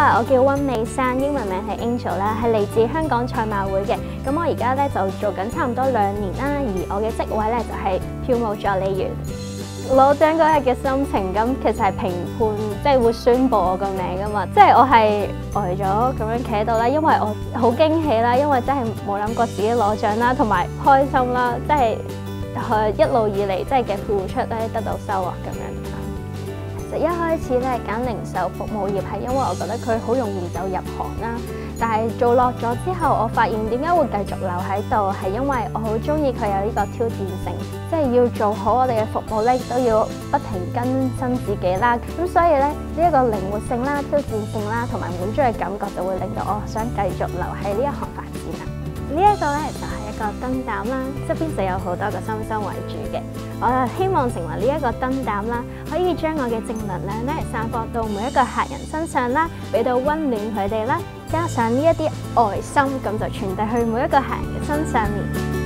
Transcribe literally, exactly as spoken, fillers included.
啊，我叫溫美珊，英文名係 Angel 啦，係嚟自香港賽馬會嘅。咁我而家咧就做緊差唔多兩年啦，而我嘅職位咧就係票務助理員。攞獎嗰日嘅心情，咁其實係評判即係會宣佈我個名噶嘛，即係我係呆咗咁樣企喺度啦，因為我好驚喜啦，因為真係冇諗過自己攞獎啦，同埋開心啦，即係佢一路以嚟即係嘅付出咧得到收穫咁樣。其實一開始咧揀零售服務業係因為我覺得佢好容易就入行啦，但係做落咗之後，我發現點解會繼續留喺度，係因為我好中意佢有呢個挑戰性，即係要做好我哋嘅服務咧，都要不停更新自己啦。咁所以咧呢一個靈活性啦、挑戰性啦，同埋滿足嘅感覺，就會令到我想繼續留喺呢一行發展啦。呢一個咧就係一個燈膽啦，側邊就有好多個心心圍住嘅。我就希望成為呢一個燈膽啦，可以將我嘅正能量咧散播到每一個客人身上啦，俾到溫暖佢哋啦，加上呢一啲愛心，咁就傳遞去每一個客人嘅身上面。